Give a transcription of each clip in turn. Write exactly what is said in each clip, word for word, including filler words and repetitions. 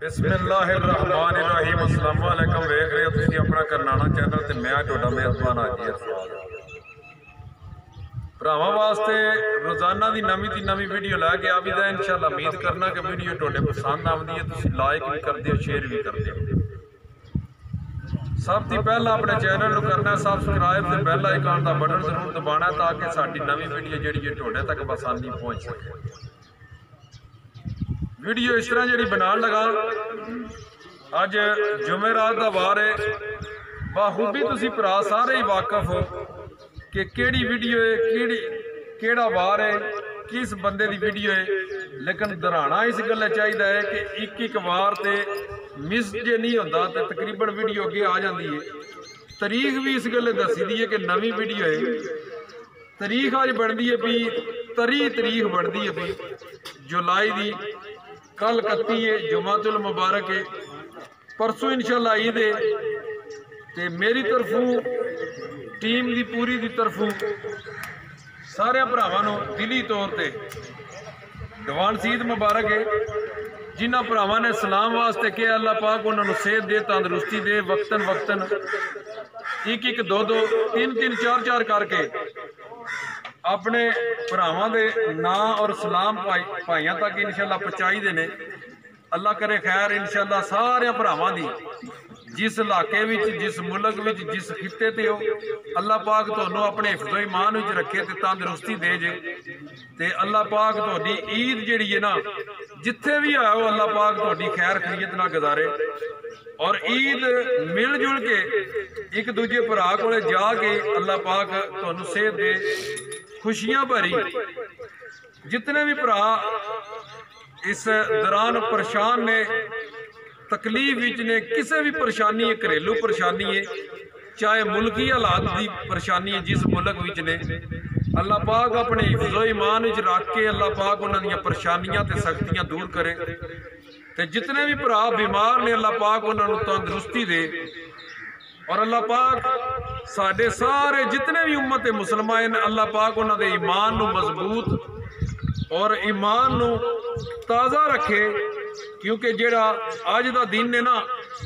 बिस्मिल्लाहिर्रहमानिर्रहीम। अस्सलाम वालेकुम। वेख रहे हो तुसीं अपना करनाना चैनल ते मैं तुहाडा मेज़बान हाजी अरफाज। भरावां वास्ते रोज़ाना की नवीं ती नवीं वीडियो लैके आवीदा। इंशाअल्लाह उम्मीद करना कि वीडियो तुहाडे पसंद आउंदी है, तुसीं लाइक भी करदे हो, शेयर भी करदे हो। सब तो पहला अपने चैनल को करना सबसक्राइब ते बैल आइकन का बटन जरूर दबाना ताकि साडी नवीं वीडियो जिहड़ी तुहाडे तक आसानी पहुँच सके। वीडियो इस तरह जी बना लगा, अज जुमेरात का वार है। बाखूबी तुसी भरा सारे ही वाकफ हो कि केड़ी वीडियो है, केड़ी केड़ा वार है, किस बंदे की वीडियो है। लेकिन दोहराना इस गल चाहिए है कि एक एक वार ते मिस जे नहीं होता तो तकरीबन वीडियो अगे आ जाती है। तरीख भी इस गल दसी दी है कि नवी वीडियो है। तरीख अज बनती है भी तरी तरीख बनती है भी जुलाई की, कल इकती है जुमातुल मुबारक है, परसों इंशाअल्लाह ईद है। ते मेरी तरफों टीम की पूरी की तरफों सारे भरावां दिली तौर पर एडवांस ईद मुबारक है। जिन्हों भरावां ने सलाम वास्ते कि अल्लाह पाक उन्होंने सेहत दे, तंदुरुस्ती दे, वक्तन वक्तन एक एक दो दो तीन तीन चार चार करके अपने भरावां दे नां और सलाम भाई भाइयों तक इंशाअल्लाह पहुँचाई दे ने। अल्लाह करे खैर इंशाअल्लाह सारे भरावां दी जिस इलाके विच, जिस मुल्क विच, जिस खिते ते हो, अल्लाह पाक तुहानू अपने हिफ्ज़ो ईमान विच रखे ते तंदुरुस्ती दे जे। ते अल्लाह पाक तुहाडी ईद जिहड़ी है ना, जिथे भी आओ अल्लाह पाक तुहाडी खैर खैरियत ना गुजारे। और ईद मिलजुल के एक दूजे भरा कोले जाके अल्लाह पाक तुहानू सेहत दे, खुशियां भरी। जितने भी भरा इस दौरान परेशान ने, तकलीफ विच ने, किसी भी परेशानी है, घरेलू परेशानी है, चाहे मुल्की हालात की परेशानी है जिस मुल्क विच ने, अल्लाह पाक अपने हिफ्ज़ो ईमान विच रख के अल्लाह पाक उन्हां दीयां परेशानियां ते सख्तियां दूर करे। ते जितने भी भरा बीमार ने अल्लाह पाक उन्होंने तंदुरुस्ती दे। और अल्लाह पाक साढ़े सारे जितने भी उम्मत मुसलमान अल्लाह पाक उन्होंने ईमान नू मजबूत और ईमान नू ताज़ा रखे। क्योंकि जेड़ा अज का दिन है ना,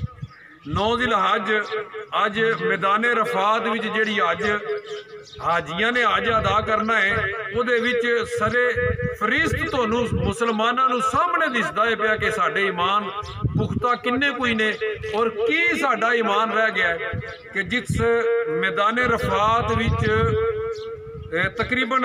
नौ जिल हज, अज मैदान रफात विच जेड़ी अज हाजियां ने अज अदा करना है, उहदे विच सरे फरिश्त तुहानू मुसलमानां नू सामने दिसदा है पिया कि साडे ईमान पुख्ता किन्ने कोई ने और की साडा ईमान रह गया है। कि जिस मैदान रफात विच तकरीबन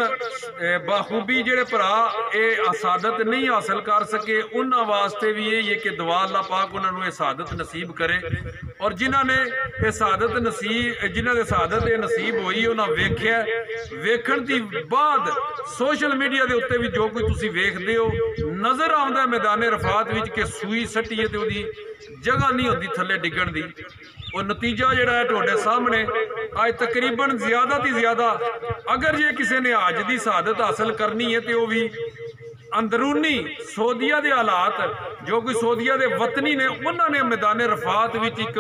बाखूबी जेड़े भरा ये सादत नहीं हासिल कर सके, उन्होंने वास्ते भी यही है कि दुआ अल्लाह पाक उन्होंने सादत नसीब करे। और जिन्हों ने यह सादत नसीब जिन्हों ने सादत ये नसीब हुई, उन्होंने वेख्या, वेखण की बाद सोशल मीडिया के उत्ते भी जो कोई तुसी वेखदे हो नज़र आउंदा मैदान रफात विच कि सूई सट्टी है तो उहदी जगह नहीं होती थले डिगण दी। और नतीजा जोड़ा है तुहाडे सामने अज तकरीबन ज्यादा तो ज्यादा अगर जे किसी ने हज की शहादत हासिल करनी है तो भी अंदरूनी सऊदिया के हालात, जो कोई सऊदिया के वतनी ने, उन्होंने मैदान रफात विच एक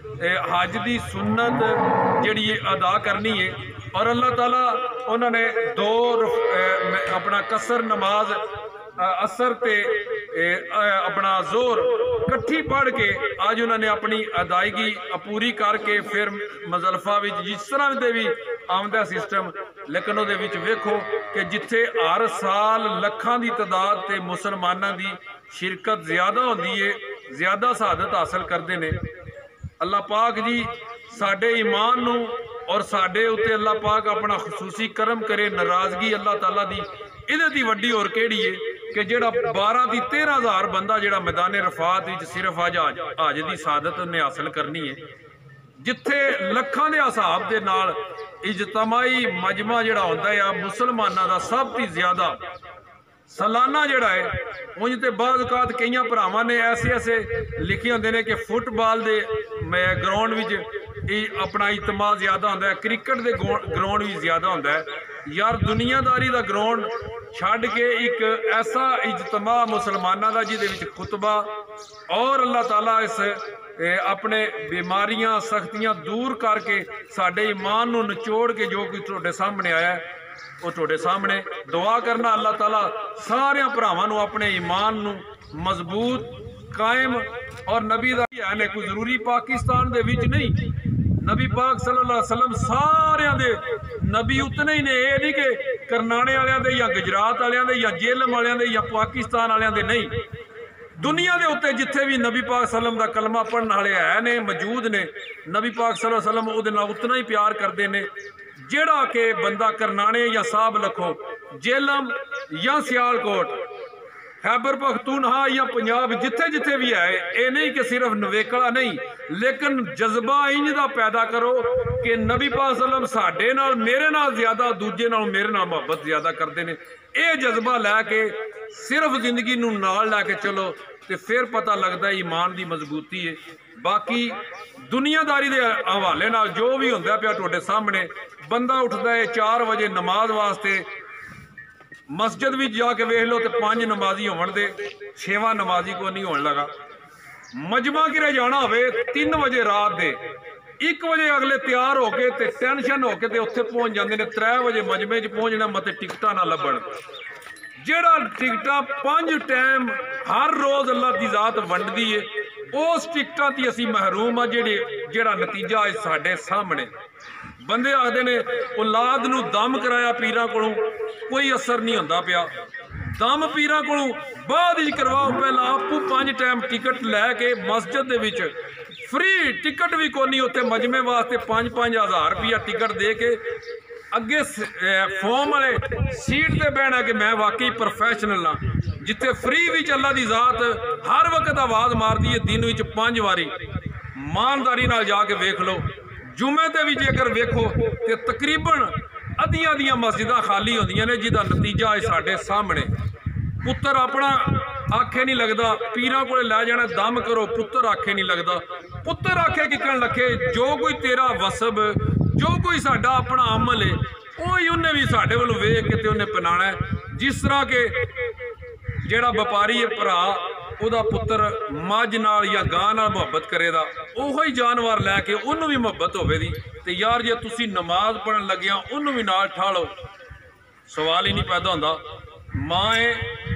हज की सुन्नत जिहड़ी अदा करनी है। और अल्लाह ताला उन्होंने दो अपना कसर नमाज असर ते अपना जोर कट्ठी पढ़ के आज उन्होंने अपनी अदायगी पूरी करके फिर मजलफा विच जिस तरह दे भी आमदा सिस्टम, लेकिन उहदे विच वेखो कि जिथे हर साल लखां की तादाद ते मुसलमानां की शिरकत ज्यादा होंदी है, ज्यादा शहादत हासिल करते हैं। अल्लाह पाक जी साडे ईमान नू और साडे उत्ते अल्लाह पाक अपना खसूसी करम करे। नाराजगी अल्लाह ताला दी इहदे दी वड्डी होर केड़ी है कि जेड़ा बारह की तेरह हज़ार बंदा जेड़ा मैदान रफात विच सिर्फ अज हज की शहादत ने हासिल करनी है, जिथे लखां दे हिसाब दे नाल इजतमाही मजमा जेड़ा होंदा है मुसलमानां दा सब तो ज्यादा सालाना जोड़ा है। उंज तो बाद औकात कई भरावां ने ऐसे ऐसे लिखे होंगे ने कि फुटबॉल के ग्राउंड विच अपना इजतमा ज्यादा होंदा है, क्रिकेट के ग्राउंड भी ज्यादा होंदा है। यार दुनियादारी का ग्राउंड छड़ के एक ऐसा इजतमा मुसलमाना का जिहदे विच खुतबा और अल्लाह ताला इस अपने बीमारियां सख्तियां दूर करके साडे ईमान नूं निचोड़ के जो कुछ तुहाडे सामने आया है वो तुहाडे सामने दुआ करना अल्लाह ताला सारे भरावां नूं अपने ईमान नूं मजबूत कायम और नबी दा है कोई जरूरी पाकिस्तान दे विच नहीं। नबी पाक सल्लल्लाहु अलैहि वसल्लम सारियां दे नबी उतने ही ने, ये नहीं कि करनाने वालियां दे या गुजरात वालियां दे या जेलम वालियां दे या पाकिस्तान वालियां दे नहीं। दुनिया के उत्ते जिथे भी नबी पाक सल्लम दा कलमा पढ़ने वाले है ने मौजूद ने, नबी पाक सल्लल्लाहु अलैहि वसल्लम उहदे नाल उतना ही प्यार करते ने जेड़ा कि बंदा करनाने या साहब लखो जेलम या सियालकोट खैबर पख्तूनखा या पंजाब जिथे जिथे भी है, ये नहीं कि सिर्फ नवेकला नहीं, लेकिन जज्बा इंज दा पैदा करो कि नबी पाक सल्लम साडे नाल मेरे नाल ज्यादा दूजे नाल मेरे नाल मोहब्बत ज्यादा करते हैं। ये जज्बा लैके सिर्फ जिंदगी नूं नाल लैके चलो तो फिर पता लगता है ईमान की मजबूती है। बाकी दुनियादारी के हवाले नाल जो भी होंदा पिया तुहाडे सामने, बंदा उठता है चार बजे नमाज वास्ते, मस्जिद भी जाके वेख लो तो पांच नमाजी होवन दे, छेवां नमाजी को नहीं होने लगा। मजमा किरे जाना होवे तीन बजे रात दे, एक बजे अगले तैयार होके ते टेंशन होके ते उत्थे पहुंच जाते हैं, त्रै बजे मजमे च पहुंचना मत टिकटा ना लभण। जेड़ा टिकटा पांच टाइम हर रोज अल्लाह की जात वंडदी है, उस टिकटा ती असी महरूम आ। जेड़े जेड़ा नतीजा है साडे सामने, बंदे आखते ने औलाद नूं दम कराया पीरां कोलों, कोई असर नहीं होंदा पिया। दम पीरां कोलों बाद ही करवाओ, पहला आपू पांच टाइम टिकट लैके मस्जिद दे विच फ्री टिकट भी कोनी, उत्थे मजमे वास्ते पांच पांच हज़ार रुपया टिकट दे के अगे फॉर्म वाले सीट ते बहना कि मैं वाकई प्रोफैशनल हाँ, जिथे फ्री विच अल्लाह दी जात हर वक्त आवाज़ मारदी है दिन विच पांच वारी। ईमानदारी नाल जाके वेख लो, जुमे ते भी जेकर वेखो तो तकरीबन अद्धियां अद्धियां मस्जिदां खाली होंदियां ने, जिहदा नतीजा है साडे सामने। पुत्तर अपना आखे नहीं लगता, पीरां कोले लै जाना दम करो, पुत्तर आखे नहीं लगता। पुत्तर आखे किकन लखे, जो कोई तेरा वसब, जो कोई साडा अपना अमल है, वही उन्हें भी साडे वल्लों वेख के ते उन्हें अपनाना है। जिस तरह के जेड़ा व्यापारी है भरा, उहदा पुत्तर मझ नाल या गां नाल मुहब्बत करेगा, उही जानवर लैके उन्होंने भी मुहब्बत होवेगी। ते यार जे तुसी नमाज पढ़न लगे उन्होंने भी नाल ठालो, सवाल ही नहीं पैदा होंदा। माँ है,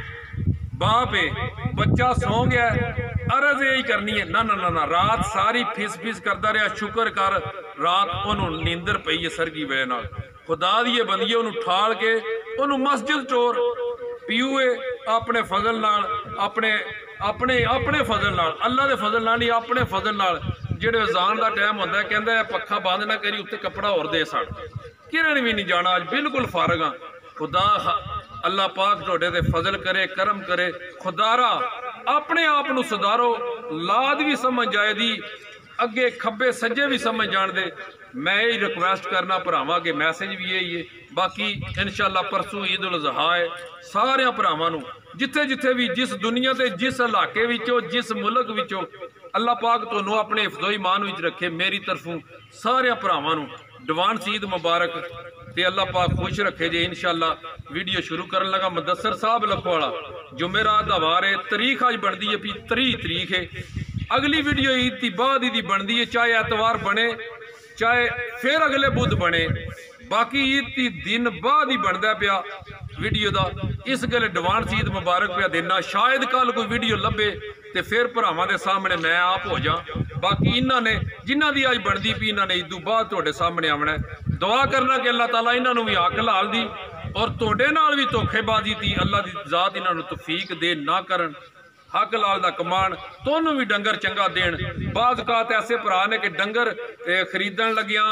बाप है, बच्चा सौ गया, अरज यही करनी है ना ना ना ना, रात सारी फिस फिस करता रहा, शुक्र कर रात उन्होंने नींदर पई है सरगी वजह नाल। खुदा दी बंदी उन्होंने ठाल के उन्होंने मस्जिद चोर पीऊए अपने फजल नाल, अपने अपने अपने फजल नाल, अल्लाह के फजल नाल नहीं, अपने फजल नाल। जेड़े अजान का टाइम होंदा है, कहंदा है पक्खा बंद ना करी, उत्ते कपड़ा होर दे सड़, किरण भी नहीं जाना, अज बिल्कुल फारग हाँ। खुदा अल्लाह पाक तुहाडे ते फजल करे, करम करे। खुदारा अपने आप नूं सुधारो, लाद भी समझ जाए दी, अगे खब्बे सज्जे भी समझ जान दे। मैं यही रिक्वेस्ट करना भरावां के मैसेज भी यही है। बाकी इंशाअल्लाह परसों ईद उल अज़हा है, सारे भरावां नूं जिथे जिथे भी जिस दुनिया के जिस इलाके विचों जिस मुल्क विचों अल्लाह पाक तुहानूं अपने हिफ्ज़ो ईमान विच रखे। मेरी तरफों सारे भरावां नूं एडवांस ईद मुबारक, ते अल्लाह पाक खुश रखे जे। इंशाअल्लाह वीडियो शुरू करन लगा। मुदस्सर साहब लखवाला जुमेरात दा वार है, तरीख अज बनती है भी त्री तरीक है। अगली वीडियो ईद की बाद ही बनती है, चाहे एतवार बने चाहे फिर अगले बुध बने, बाकी ईद की दिन बाद ही बनता पिया वीडियो का। इस गल एडवांस ईद मुबारक पिया देना। शायद कल कोई वीडियो लभे तो फिर भरावां दे सामने मैं आप हो जा। बाकी इन्हों ने जिन्हों की अज बनती पी, इन्होंने ईदू बाद तुहाडे सामने आना है। दुआ करना कि अल्लाह ताला इन्हों भी हक लाल दी और तुहाडे नाल भी धोखेबाजी थी, अल्लाह की जात इन्हों तौफीक दे ना करन, हक लाल दा कमान, तोनू भी डंगर चंगा देन। बाज़ औकात ऐसे भरा ने कि डंगर खरीदन लगिया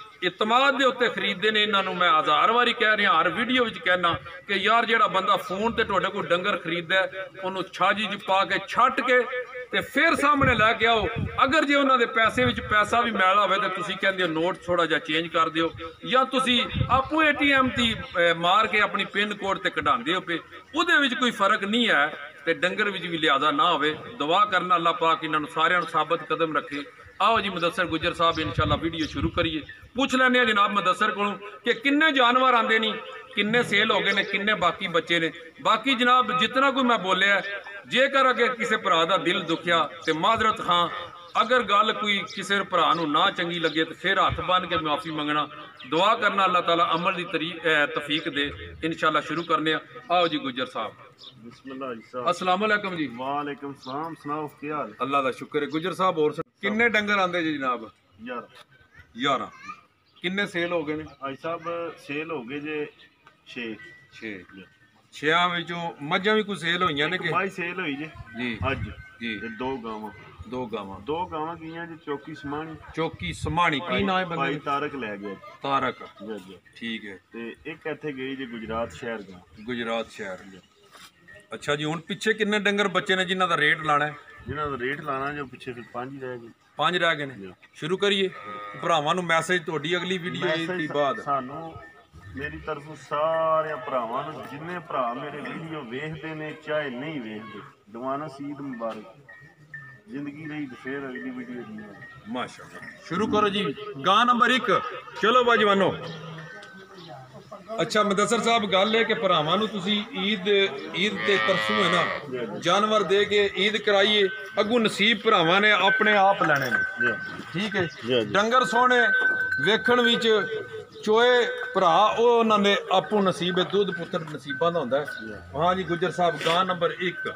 इतमाद के उत्ते खरीदते ने। इन्हों मैं हज़ार वारी कह रहा, हर वीडियो में कहना कि यार जेड़ा बंदा फोन ते तुहाडे कोल डंगर खरीददा है, उन्होंने छाजी च पा के छट के ते फिर सामने लैके आओ। अगर जे उन्होंने पैसे विच पैसा भी मैला होवे तो तुसीं कहंदे हो नोट थोड़ा जिहा चेंज कर दिओ, या तुसीं आपू ए टी एम ती मार के अपनी पिन कोड ते कढांदे हो पे, उहदे विच कोई फर्क नहीं है। ते डंगर विच भी लिहाजा ना होवे। दुआ करना अल्लाह पाक इन्होंने सारिਆਂ ਨੂੰ साबित कदम रखे। आओ जी मुदस्सर गुजर साहब इंशाअल्लाह वीडियो शुरू करिए। पूछ लैने जनाब मुदस्सर को कि किन्ने जानवर आते नहीं, किन्ने सेल हो गए ने, किन्ने बाकी बच्चे ने। बाकी जनाब जितना कोई मैं बोलिया, जेकर अगर किसी भरा का दिल दुखिया तो माजरत खां, अगर गल कोई किसी भरा ना चंगी लगे तो फिर हथ बन के माफ़ी मंगना, दुआ करना अल्लाह ताला अमल की तरी तफीक दे। इंशाल्लाह शुरू करने आओ जी गुजर साहब। अस्सलाम वालेकुम जी। वालेकुम सलाम, सुनाओ क्या हाल? अल्लाह का शुक्र है। गुजर साहब और किन्ने डंगर आंदे जी जनाब? ग्यारह। किन्ने सेल हो गए ने? आज साहब सेल हो गए जे छे छे छेआं विचों मझां भी कोई सेल होईयां ने कि भाई सेल होई जे जी अज जी ते दो गावां दो गावां दो गावां गईयां जी चौकी समानी चौकी समानी की ना है भाई बंदे? तारक लै गया तारक। जी जी ठीक है। ते एक इत्थे गई जी गुजरात शहर गा गुजरात शहर। अच्छा जी, हुण पिछे किन्ने डंगर बच्चे ने जिन्हां दा रेट लाना है? जिन्हां दा रेट लाना जो पिछे फिर पांच ही रह गए। पांच रह गए ने। शुरू करिए भरावां नूं मैसेज, तुहाडी अगली वीडियो दी बाद सानू मेरी तरफों सारे भरावां नूं जिन्ने भरा मेरे वीडियो वेखदे ने चाहे नहीं वेखदे, दवाना ईद मुबारक। जिंदगी रही तो फिर अगली वीडियो दी। माशाअल्लाह। शुरू करो जी। गां नंबर एक। चलो बाजवानो। अच्छा मुदस्सर साहब, गल है कि भरावां नूं तुसीं ईद ईद ते तरसों है ना जानवर दे के ईद कराइए, अगू नसीब भरावां ने अपने आप लैने ने। ठीक है। डंगर सोहने वेखण विच चोए भरा उन्हां ने आपू नसीब है, दुध पुत्र नसीबां दा हुंदा है। हाँ जी गुजर साहब, गां नंबर एक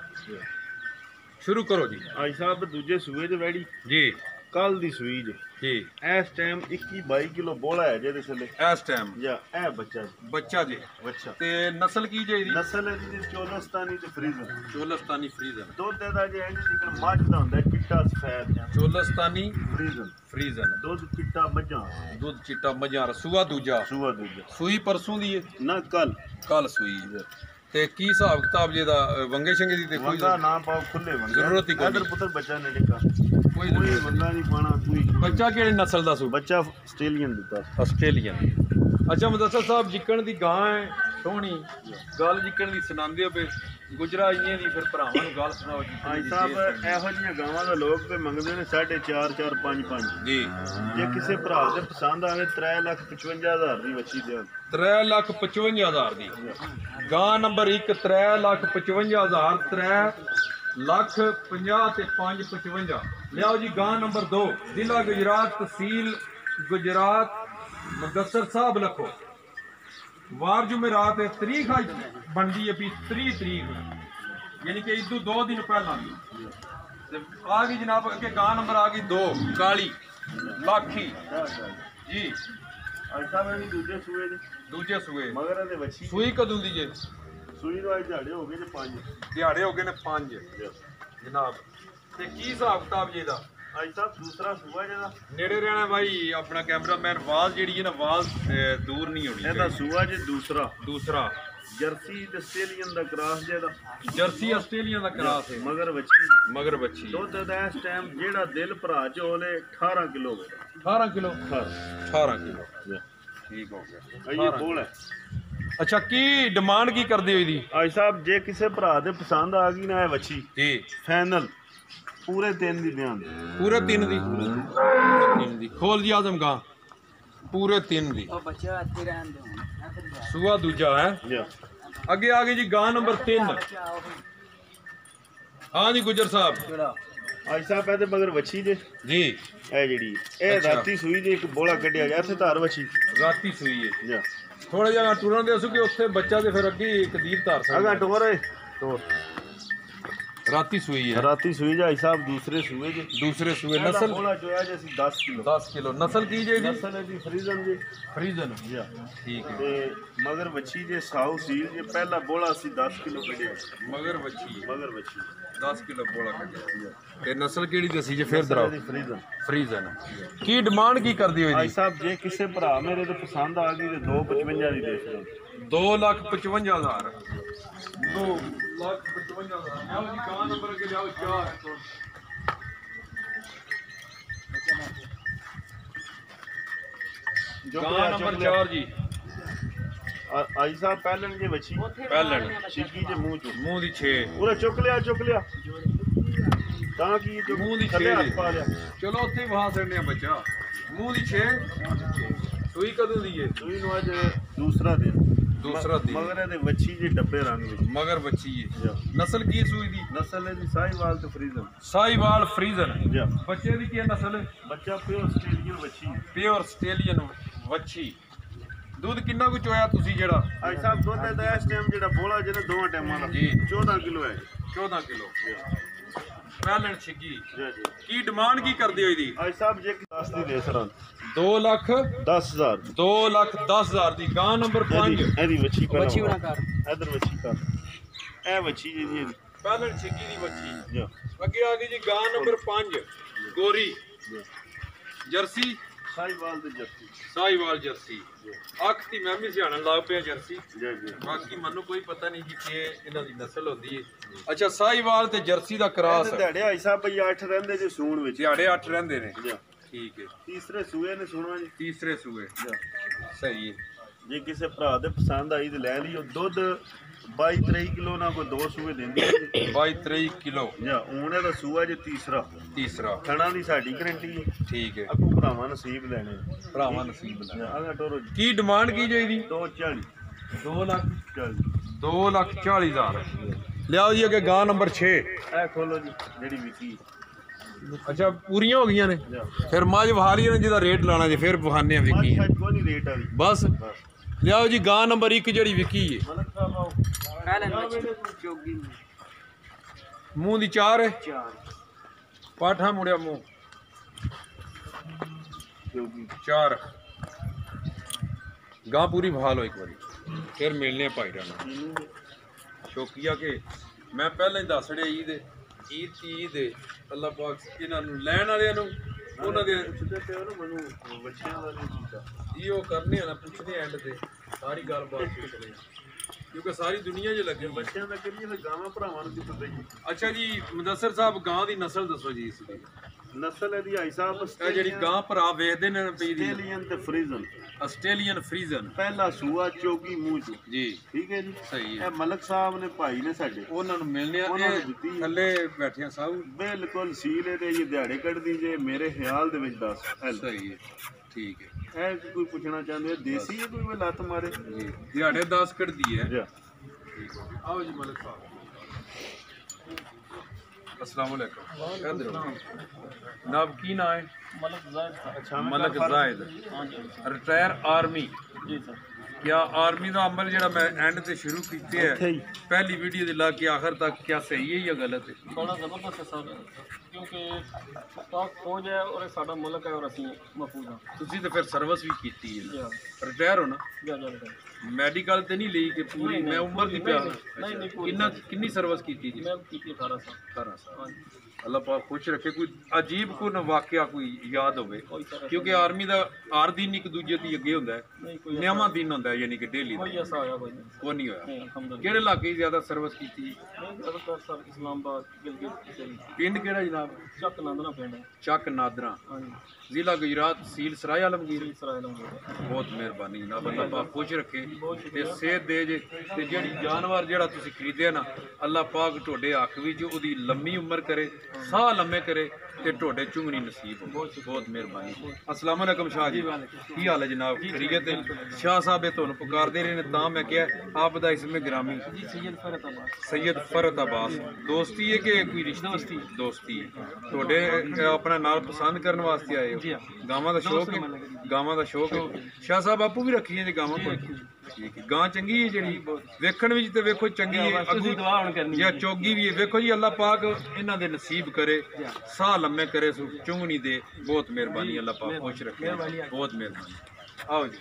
शुरू करो जी। आज साहब दूजे सूए च वैड़ी जी कल दी सूई जे जी। इस टाइम इक्की बाई किलो बोला है जेदे थल्ले इस टाइम या ए बच्चा जी बच्चा जी। बच्चा ते नस्ल की जे दी? नस्ल है जी चोलस्तानी ते फ्रीजन। चोलस्तानी फ्रीजन। दुध दा जे है जी मੱਝ ਦਾ ਹੁੰਦਾ चिट्टा सफेद चोलस्तानी फ्रीजन फ्रीजन। दुध चिट्टा मੱਝਾਂ दूध चिट्टा मझां। सूआ दूजा? सूआ दूजा। सूई परसों दी है ना कल कल सूई। ते की हिसाब किताब जे दा वंगे शंगे दी? ते कोई वंगा ना पाओ खुले वंगे जरूरत ही कोई इधर पुत्र बच्चा ने लिखा कोई कोई वंगा नहीं पाना कोई बच्चा केड़ी नस्ल दा सू? बच्चा ऑस्ट्रेलियन दिता ऑस्ट्रेलियन। अच्छा मुदस्सर साहब, जिक्कण दी गां है सोहनी, गल जिक्कण दी सुनांदे हो पे गुजरा इयां दी, फिर भरावां नूं गल सुनाओ जी। भाई साहब एहो जिहियां गावां दा लोग पे मंगदे ने साढ़े चार चार पांच पांच जी। जे किसी भरा दे पसंद आवे त्रै लख पचवंजा हज़ार दी बच्ची दे त्रै लख पचवंजा हज़ार दी गां नंबर एक। त्रै लख पचवंजा हज़ार त्रै लख पंजाह ते पंज पचवंजा। लियाओ जी गां नंबर दो। जिला गुजरात, तहसील गुजरात, मुदस्सर साहब लखो। वार जुमेरात तरीक बनती है भी त्री तरीक, यानी कि इदू दो दिन पहला आ गई जनाब। अगे गां नंबर आ गई दो काली लाखी जी। अच्छा मैं दूजे सूए दे दूजे सूए मगर दे बच्ची सूई कदों दी जे? सूई तो आज दिहाड़े हो गए ने पांच दिहाड़े हो गए ने पांच जनाब। ते की हिसाब किताब जी दा? आज साहब दूसरा सूआ जेदा नेड़े रहना भाई अपना कैमरामैन। आवाज जिहड़ी है ना आवाज दूर नहीं होनी ਇਹਦਾ सूआ जे दूसरा दूसरा जर्सी ते ऑस्ट्रेलियन दा क्रॉस जेदा जर्सी ऑस्ट्रेलिया दा क्रास है मगर बच्ची मगर बच्ची। दुध दा इस टाइम जेड़ा दिल भरा च ओले अठारह किलो अठारह किलो अठारह किलो ठीक हो गया। ये बोल है। अच्छा की डिमांड की कर दी हुई दी? आज साहब जे किसी भरा दे पसंद आ गई ना ये बच्ची जी फाइनल पूरे तीन दी बयान पूरे तीन दी पूरे तीन दी खोल दी आजम गां पूरे तीन दी। सूआ दूजा है। अगे आ गई जी गां नंबर तीन। हाँ जी गुजर साहब। आज साहब ए मगर बच्ची जे जी ए जेड़ी ए राती सूई जे एक बोला कटिया गया थे धार बच्ची राती सूई है। थोड़ा जिहा टुरन दे कि उत्थे बच्चा ते फिर अगे एक दीर धार सकदा। अगा टोर है टोर राती सूई है। राती सूई जा साहब दूसरे सूए जे दूसरे सूए। नस्ल बोला जो है जैसी दस किलो दस किलो नस्ल की जे जी? नस्ल है जी फ्रीजन जी फ्रीजन या ठीक है। ते मगर बच्ची जे साउ सील जे पहला बोला सी दस किलो कटिया मगर बच्ची मगर बच्ची दस किलो बोला कटिया ते नस्ल केड़ी दसी जे फिर दराओ? फ्रीजन फ्रीजन। की डिमांड की कर दी हुई भाई साहब जे किसी भरा मेरे तो पसंद आ गई तो दो पचवंजा दी दे सकते। दो लाख पचवंजा हज़ार दो लाख पचवंजा हज़ार। लियाओ जी गां नंबर के लियाओ चार। गां नंबर चार जी। आई साहब पहलन जे बच्ची पहलन छिकी जे मुंह चो मुंह दी छे पूरा चुक लिया चुक लिया ਤਾਂ ਕੀ ਜੋ ਮੂੰਹ ਦੀ ਥੱਲੇ ਛੇ ਹੱਥ ਜੀ। ਪਾ ਲਿਆ ਚਲੋ ਉੱਥੇ ਹੀ ਵਹਾ ਸਕਦੇ ਆ ਬੱਚਾ। ਮੂੰਹ ਦੀ ਛੇ ਸੂਈ ਕਦੋਂ ਦੀ ਹੈ? ਸੂਈ ਨੂੰ ਅੱਜ ਦੂਸਰਾ ਦਿਨ दूसरा दी मगर ਇਹਦੇ ਵੱਛੀ ਜੇ ਡੱਬੇ ਰੰਗ ਵਿੱਚ मगर बच्ची है ਜਾ नस्ल की सूई दी ਨਸਲ ਇਹਦੀ ਸਾਹੀਵਾਲ ਤੇ ਫਰੀਜ਼ਨ साहिवाल फ्रीजन ਜਾ बच्चे की क्या नस्ल ਬੱਚਾ ਪਿਓਰ ਆਸਟ੍ਰੇਲੀਅਨ ਵੱਛੀ प्योर आस्ट्रेलियन वच्छी दूध कितना कुछ होया तुसी जेड़ा ਅੱਜ ਸਾਹਿਬ ਦੁੱਧ ਦਾ ਇਸ ਟਾਈਮ ਜਿਹੜਾ ਬੋਲਾ ਜਿਹੜਾ ਦੋਵਾਂ ਟਾਈਮਾਂ ਦਾ ਜੀ। ਚੌਦਾਂ ਕਿਲੋ ਹੈ चौदह किलो पैलन छिगी ਜੀ ਜੀ की डिमांड की कर दी हुई दी ਅੱਜ ਸਾਹਿਬ ਜੇ ਦਸ ਦੀ ਦੇ ਸਰਾਂ दो लाख ਦਸ ਹਜ਼ਾਰ दो लाख दस हजार दी गां नंबर पांच ਇਹਦੀ ਇਹਦੀ ਵੱਛੀ ਪਹਿਲਾਂ ਵੱਛੀ ਬਣਾ ਕਰ ਇਧਰ ਵੱਛੀ ਕਰ ਇਹ ਵੱਛੀ ਜੀ ਜੀ पैलन छिगी दी वच्छी ਜਾ ਅੱਗੇ ਆ ਗਈ ਜੀ ਗਾਂ ਨੰਬਰ ਪੰਜ ਗੋਰੀ ਜਰਸੀ ਸਾਹੀਵਾਲ ਤੇ ਜੱਤੀ ਸਾਹੀਵਾਲ ਜਰਸੀ ਅੱਖ ਦੀ ਮੈਂ ਵੀ ਸਿਆਣਨ ਲੱਗ ਪਿਆ ਜਰਸੀ ਜੀ ਜੀ ਬਾਕੀ ਮੈਨੂੰ ਕੋਈ ਪਤਾ ਨਹੀਂ ਕਿ ਇਹ ਇਹਨਾਂ ਦੀ ਨਸਲ ਹੁੰਦੀ ਹੈ ਅੱਛਾ ਸਾਹੀਵਾਲ ਤੇ ਜਰਸੀ ਦਾ ਕਰਾਸ ਦਿਹਾੜੇ ਆਈ ਸਾਹਿਬ ਭਈ ਅੱਠ ਰਹਿੰਦੇ ਜੇ ਸੂਣ ਵਿੱਚ ਦਿਹਾੜੇ ਅੱਠ ਰਹਿੰਦੇ ਨੇ ਜਾ ਠੀਕ ਹੈ ਤੀਸਰੇ ਸੂਏ ਨੇ ਸੁਣਵਾ ਜੀ ਤੀਸਰੇ ਸੂਏ ਜਾ ਸਹੀ ਹੈ ਜੇ ਕਿਸੇ ਭਰਾ ਦੇ ਪਸੰਦ ਆਈ ਤੇ ਲੈ ਲਿਓ ਦੁੱਧ ਬਾਈ ਤੇਈ ਕਿਲੋ ਨਾ ਕੋਈ ਦੋ ਸੂਏ ਦਿੰਦੀ ਹੈ ਬਾਈ ਤੇਈ ਕਿਲੋ ਜਾਂ ਹੁਣ ਇਹਦਾ ਸੂਆ ਜੇ ਤੀਸਰਾ ਤੀਸਰਾ ਥਣਾ ਦੀ ਸਾਡੀ ਗਰੰਟੀ ਹੈ ਠੀਕ ਹੈ ਅੱਗੋਂ ਭਰਾਵਾਂ ਨਸੀਬ ਲੈਣੇ ਭਰਾਵਾਂ ਨਸੀਬ ਲੈ ਆਗਾ ਟੋਰੋ ਕੀ ਡਿਮਾਂਡ ਕੀ ਚਾਹੀਦੀ ਦੋ ਚਾਲੀ ਦੋ ਲੱਖ ਚਾਲੀ ਦੋ ਲੱਖ ਚਾਲੀ ਹਜ਼ਾਰ ਲਿਆਓ ਜੀ ਅੱਗੇ ਗਾਂ ਨੰਬਰ ਛੇ ਇਹ ਖੋਲੋ ਜੀ ਜਿਹੜੀ ਵਿਕੀ ਅੱਛਾ ਪੂਰੀਆਂ ਹੋ ਗਈਆਂ ਨੇ ਜਾ ਫਿਰ ਮੱਝ ਵਹਾਲੀ ਨੇ ਜਿਹਦਾ ਰੇਟ ਲਾਣਾ ਜੇ ਫਿਰ ਬਹਾਨੇ ਆ ਅੱਜ ਵਿਕੀ ਸੱਚ ਕੋਈ ਨਹੀਂ ਰੇਟ ਵਾਲੀ ਬਸ ਬਸ ਲਿਆਓ ਜੀ ਗਾਂ ਨੰਬਰ ਇੱਕ ਜਿਹੜੀ ਵਿਕੀ ਹੈ ਮਲਕ ਸਾਹਿਬ ਆਓ ਪਹਿਲਾਂ ਵੱਛੀ ਚੋਗੀ ਮੂੰਹ ਦੀ ਚਾਰ ਹੈ ਚਾਰ ਪਾਠਾ ਮੁੜਿਆ ਮੂੰਹ ਜੋਗੀ ਚਾਰ ਗਾਂ ਪੂਰੀ ਬਹਾ ਲਓ ਇੱਕ ਵਾਰੀ ਫਿਰ ਮਿਲਨੇ ਆ ਭਾਈ ਰਾਣਾ ਸ਼ੌਕੀਆ ਕਿ ਮੈਂ ਪਹਿਲਾਂ ਹੀ ਦੱਸ ਰਿਹਾ ਈਦ ਈਦ ਈਦ ਦੇ ਅੱਲਾਹ ਪਾਕ ਇਹਨਾਂ ਨੂੰ ਲੈਣ ਵਾਲਿਆਂ ਨੂੰ ਉਹਨਾਂ ਦੇ ਪੁੱਛਦੇ ਤੇ ਉਹਨੂੰ ਮੈਨੂੰ ਬੱਚਿਆਂ ਦਾ ਨਹੀਂ ਕੀਤਾ ਇਹੋ ਕਰਨੇ ਆ ਨਾ ਪੁੱਛਦੇ ਐਂਡ ਤੇ ਸਾਰੀ ਗੱਲਬਾਤ ਪੁੱਛਦੇ ਕਿਉਂਕਿ ਸਾਰੀ ਦੁਨੀਆ 'ਚ ਲੱਗੇ ਬੱਚੇ ਬੱਚਿਆਂ ਦਾ ਕਰੀਏ ਤੇ ਗਾਵਾਂ ਭਰਾਵਾਂ ਨੂੰ ਕਿੱਥੇ ਦੇਈਏ ਅੱਛਾ ਜੀ ਮੁਦੱਸਰ ਸਾਹਿਬ ਗਾਂ ਦੀ ਨਸਲ ਦੱਸੋ ਜੀ ਇਸ ਦੀ ਨਸਲ ਇਹਦੀ ਆਈ ਸਾਹਿਬ ਇਹ ਜਿਹੜੀ ਗਾਂ ਭਰਾ ਵੇਚਦੇ ਨੇ ਪਈ ਦੀ ਆਸਟ੍ਰੇਲੀਅਨ ਤੇ ਫਰੀਜ਼ਨ ਆਸਟ੍ਰੇਲੀਅਨ ਫਰੀਜ਼ਨ ਪਹਿਲਾ ਸੂਆ ਚੋਗੀ ਮੂੰਹ ਚ ਜੀ ਠੀਕ ਹੈ ਜੀ ਸਹੀ ਹੈ ਇਹ ਮਲਕ ਸਾਹਿਬ ਨੇ ਭਾਈ ਨੇ ਸਾਡੇ ਉਹਨਾਂ ਨੂੰ ਮਿਲਨੇ ਆ ਉਹਨਾਂ ਨੂੰ ਇਹ ਦਿੱਤੀ। ਥੱਲੇ ਬੈਠਿਆ ਸਾਹਿਬ ਬਿਲਕੁਲ ਸੀਲੇ ਤੇ ਇਹ ਦਿਹਾੜੇ ਕੱਢਦੀ ਜੇ ਮੇਰੇ ਖਿਆਲ ਦੇ ਵਿੱਚ ਦੱਸ ਐਲ। ਸਹੀ ਹੈ ਠੀਕ ਹੈ ਇਹ ਕਿ ਕੋਈ ਪੁੱਛਣਾ ਚਾਹੁੰਦੇ ਹੋ ਦੇਸੀ ਹੈ ਕੋਈ ਵੀ ਲੱਤ ਮਾਰੇ ਜੀ ਦਿਹਾੜੇ ਦਸ ਕੱਢਦੀ ਹੈ ਜਾ ਠੀਕ ਹੈ ਜੀ। आओ जी मलिक साहब अस्सलाम वालेकुम इधर आओ। नाम की ना है ਮਲਕ ਜ਼ਾਇਦ ਸਾਹਿਬ ਅੱਛਾ मलक जायद ਹਾਂਜੀ ਰਿਟਾਇਰ ਆਰਮੀ ਜੀ ਸਰ क्या आर्मी का अमल ਜਿਹੜਾ मैं एंड ਤੇ ਸ਼ੁਰੂ ਕੀਤੇ ਇੱਥੇ ਹੈ ਹੀ। पहली वीडियो ਦੇ ਲਾ ਕੇ ਆਖਰ तक क्या सही है या गलत है ਬੜਾ ਜ਼ਬਰਦਸਤ ਹੈ ਸਰ ਕਿਉਂਕਿ ਪਾਕ ਫੌਜ ਹੈ ਔਰ ਇਹ ਸਾਡਾ ਮੁਲਕ ਹੈ ਔਰ ਅਸੀਂ ਮਹਫੂਜ਼ ਹਾਂ ਤੁਸੀਂ ਤਾਂ ਫਿਰ ਸਰਵਿਸ ਵੀ ਕੀਤੀ ਜੀ ਹੈ ਹਾਂ ਰਿਟਾਇਰ ਹੋ ਨਾ ਜੀ ਹਾਂ ਜੀ ਮੈਡੀਕਲ ਤੇ ਨਹੀਂ ਲਈ ਕਿ ਪੂਰੀ ਨਹੀਂ, ਮੈਂ ਉਮਰ ਦੀ ਪਿਆ ਨਹੀਂ, ਨਹੀਂ, ਪੂਰੀ। ਕਿੰਨਾ ਕਿੰਨੀ ਸਰਵਿਸ ਕੀਤੀ ਜੀ ਮੈਂ ਕੀਤੀ ਅਠਾਰਾਂ ਸਾਲ ਅਠਾਰਾਂ ਸਾਲ ਹਾਂਜੀ ਅੱਲਾਹ ਪਾਕ ਖੁਸ਼ ਰੱਖੇ ਕੋਈ ਅਜੀਬ ਕੋਈ ਨਾ ਵਾਕਿਆ ਕੋਈ ਯਾਦ ਹੋਵੇ ਕੋਈ ਸਰ ਕਿਉਂਕਿ ਆਰਮੀ ਦਾ ਹਰ ਦਿਨ ਇੱਕ ਦੂਜੇ ਦੀ ਅੱਗੇ ਹੁੰਦਾ ਹੈ ਨਹੀਂ ਕੋਈ ਨਿਯਮਾਂ ਦਿਨ ਹੁੰਦਾ ਹੈ ਯਾਨੀ ਕਿ ਡੇਲੀ ਕੋਈ ਐਸਾ ਹੋਇਆ ਕੋਈ ਨਹੀਂ ਉਹ ਨਹੀਂ ਹੋਇਆ ਨਹੀਂ ਅਲਹਮਦੁਲਿਲਾ ਕਿਹੜੇ ਇਲਾਕੇ 'ਚ ਜ਼ਿਆਦਾ ਸਰਵਿਸ ਕੀਤੀ ਨਹੀਂ ਜ਼ਿਆਦਾਤਰ ਸਰ ਇਸਲਾਮਾਬਾਦ ਗਿਲਗਿਤ ਕਿਸੇ ਪਿੰਡ ਕਿਹੜਾ ਜਨਾਬ ਚੱਕ ਨੰਦਨਾ ਪਿੰਡ ਹੈ ਚੱਕ ਨਾਦਰਾ ਹਾਂਜੀ ਜ਼ਿਲ੍ਹਾ ਗੁਜਰਾਤ ਤਹਿਸੀਲ ਸਰਾਏ ਆਲਮਗੀਰ ਇਸਰਾਇਲ ਅੰਗੂਰ ਬਹੁਤ ਮਿਹਰਬਾਨੀ ਜਨਾਬ ਅੱਲਾਹ ਪਾਕ ਖੁਸ਼ ਰੱਖੇ ਤੇ ਸਿਹਤ ਦੇ ਜੇ ਤੇ ਜਿਹੜੀ ਜਾਨਵਰ ਜਿਹੜਾ ਤੁਸੀਂ ਖਰੀਦਿਆ ਨਾ ਅੱਲਾਹ ਪਾਕ ਤੁਹਾਡੇ ਹੱਕ ਵਿੱਚ ਉਹਦੀ ਲੰਮੀ ਉਮਰ ਕਰੇ ਸਾਹ ਲੰਮੇ ਕਰੇ ਤੇ ਤੁਹਾਡੇ ਚੁੰਗਣੀ ਨਸੀਬ ਹੋ ਬਹੁਤ ਮਿਹਰਬਾਨੀ ਅਸਲਾਮ ਅਲੈਕਮ ਸ਼ਾਹ ਜੀ ਕੀ ਹਾਲ ਹੈ ਜਨਾਬ ਖੈਰੀਅਤ ਹੈ ਸ਼ਾਹ ਸਾਹਿਬ ਇਹ ਤੁਹਾਨੂੰ ਪੁਕਾਰਦੇ ਰਹੇ ਨੇ ਤਾਂ ਮੈਂ ਕਿਹਾ ਆਪ ਦਾ ਇਸਮੇ ਗ੍ਰਾਮੀ ਜੀ ਸੈयद फरत अब्बास ਸੈयद ਫਰਤ ਅਬਾਸ ਦੋਸਤੀ ਹੈ ਕਿ ਕੋਈ ਰਿਸ਼ਤਾ ਦੋਸਤੀ ਦੋਸਤੀ ਤੁਹਾਡੇ ਅਹ, ਆਪਣਾ ਨਾਲ ਪਸੰਦ ਕਰਨ ਵਾਸਤੇ ਆਏ ਹੋ ਜੀ ਹਾਂ। ਗਾਵਾਂ ਦਾ ਸ਼ੌਕ ਹੈ ਗਾਵਾਂ ਦਾ ਸ਼ੌਕ ਹੈ ਸ਼ਾਹ ਸਾਹਿਬ ਆਪੂ ਵੀ ਰੱਖੀਆਂ ਜੀ ਗਾਵਾਂ ਕੋਈ ਠੀਕ ਹੈ ਗਾਂ ਚੰਗੀ ਹੈ ਜਿਹੜੀ ਵੇਖਣ ਵਿੱਚ ਤੇ ਵੇਖੋ ਚੰਗੀ ਹੈ ਤੁਸੀਂ ਦੁਆ ਹੁਣ ਕਰਨੀ ਜਾਂ ਚੋਗੀ ਵੀ ਹੈ ਵੇਖੋ ਜੀ ਅੱਲਾਹ ਪਾਕ ਇਹਨਾਂ ਦੇ ਨਸੀਬ ਕਰੇ ਸਾਹ ਲੰਮੇ ਕਰੇ ਸੋ ਚੁੰਗਣੀ ਦੇ ਬਹੁਤ ਮਿਹਰਬਾਨੀ ਅੱਲਾਹ ਪਾਕ ਖੁਸ਼ ਰੱਖੇ ਬਹੁਤ ਮਿਹਰਬਾਨੀ ਆਓ ਜੀ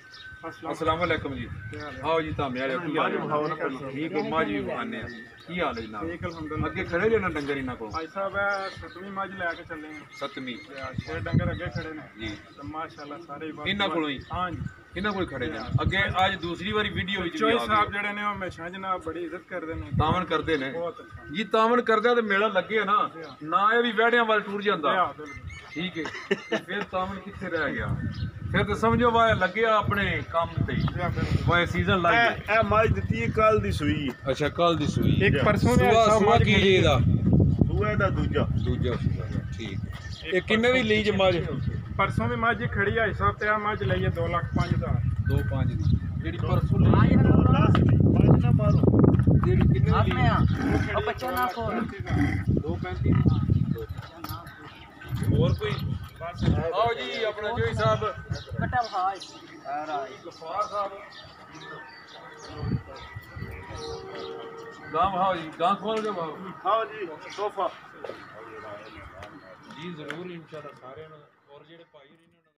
अस्सलाम वालेकुम जी आओ जी तामे वाले की हाल है ठीक हो मां जी बहाने की हाल है जनाब ਠੀਕ ਅਲਹਮਦੁਲਿਲਾ ਅੱਗੇ ਖੜੇ ਜੇ ਨਾ ਡੰਗਰ ਇਹਨਾਂ ਕੋ ਭਾਈ ਸਾਹਿਬ ਇਹ ਸਤਵੀਂ ਮੱਝ ਲੈ ਕੇ ਚੱਲੇ ਹਾਂ ਸਤਵੀਂ ਤੇ ਆਹ ਛੇ ਡੰਗਰ ਅੱਗੇ ਖੜੇ ਨੇ ਜੀ ਤੇ ਮਾਸ਼ਾਅੱਲਾ ਸਾਰੇ ਹੀ ਇਹਨਾਂ ਕੋਲੋਂ ਹੀ ਹਾਂ ਜੀ ਇਹਨਾਂ ਕੋਲ ਖੜੇ ਨੇ ਅੱਗੇ ਅੱਜ ਦੂਸਰੀ ਵਾਰੀ ਵੀਡੀਓ ਵਿੱਚ ਵੀ ਚੋਈ ਆ ਸਾਹਿਬ ਗਏ ਜਿਹੜੇ ਨੇ ਉਹ ਹਮੇਸ਼ਾ ਜਨਾਬ ਬੜੀ ਇੱਜ਼ਤ ਕਰਦੇ ਨੇ ਤਾਵਨ ਕਰਦੇ ਨੇ ਬਹੁਤ ਅੱਛਾ ਜੀ ਤਾਵਨ ਕਰਦਾ ਤੇ ਮੇਲਾ ਲੱਗੇ ਨਾ ਨਾ ਇਹ ਵੀ ਵਹਿੜਿਆਂ ਵੱਲ ਟੁਰ ਜਾਂਦਾ ਲਿਆ ਬਿਲਕੁਲ ਠੀਕ ਹੈ ਤੇ ਫਿਰ ਤਾਵਨ ਕਿੱਥੇ ਰਹਿ ਗਿਆ ਫਿਰ ਤਾਂ ਸਮਝੋ ਵਾ ਲੱਗਿਆ ਆਪਣੇ ਕੰਮ ਤੇ ਲਿਆ ਬਿਲਕੁਲ ਵਾ ਸੀਜ਼ਨ ਲੱਗ ਗਿਆ ਇਹ ਇਹ ਮੱਝ ਦਿੱਤੀ ਹੈ ਕੱਲ ਦੀ ਸੂਈ ਅੱਛਾ ਕੱਲ ਦੀ ਸੂਈ ਇੱਕ ਪਰਸੋਂ ਦੇ ਸੁਆ ਸੁਆ ਕੀ ਜੀ ਇਹਦਾ ਸੂਆ ਦਾ ਦੂਜਾ ਦੂਜਾ ਸੂਆ ਠੀਕ ਇਹ ਕਿੰਨੇ ਦੀ ਲਈ ਜਮਾਜ ਪਰਸੋਂ ਦੀ ਮੱਝ ਖੜੀ ਆਈ ਸਾਹਿਬ ਤੇ ਆ ਮੱਝ ਲਈਏ ਦੋ ਲੱਖ ਪੰਜ ਹਜ਼ਾਰ ਦੋ ਪੰਜ ਦੀ ਜਿਹੜੀ ਪਰਸੋਂ ਦਸ ਦੀ ਪੰਜ ਨਾ ਮਾਰੋ ਜਿਹੜੀ ਕਿੰਨੇ आप ਦੀ में आ और बच्चा ना खोल ਦੋ ਪੈਂਤੀ ਹੋਰ ਕੋਈ ਆਓ ਜੀ ਆਪਣਾ ਜੋਈ ਸਾਹਿਬ कटा भाई ਗਫਾਰ ਸਾਹਿਬ ਗਾਂ ਭਾਓ ਜੀ ਗਾਂ ਖੋਲ ਕੇ ਭਾਓ ਖਾਓ ਜੀ ਤੋਹਫਾ ਜੀ ਜ਼ਰੂਰ ਇਨਸ਼ਾਅੱਲਾ ਸਾਰਿਆਂ ਨੂੰ ਔਰ ਜਿਹੜੇ ਭਾਈ